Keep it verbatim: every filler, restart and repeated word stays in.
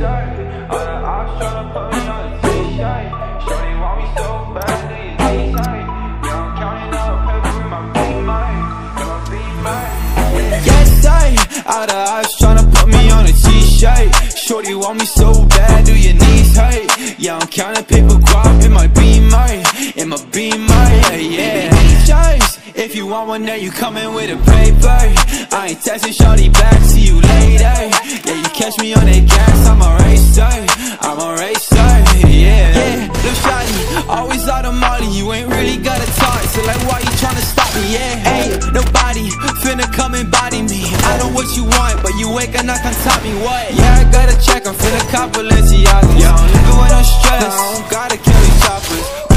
All the eyes tryna put me on a t-shirt. Shorty want me so bad, do your knees hurt? Yeah, I'm counting paper guap in my beamer, in my beamer, yeah, yeah. If you want one, then you coming with a paper. I ain't texting shorty back, see you later. Yeah, you catch me on that gas, I'm a racer, I'm a racer, yeah. Yeah, little shawty, always out of molly, you ain't really gotta talk. So like, why you tryna stop me, yeah? Ain't nobody finna come and body me. I know what you want, but you ain't gonna come top me, what? Yeah, I gotta check, I'm finna cop Balenciaga. Yeah, I'm living with no stress, I don't gotta carry choppers.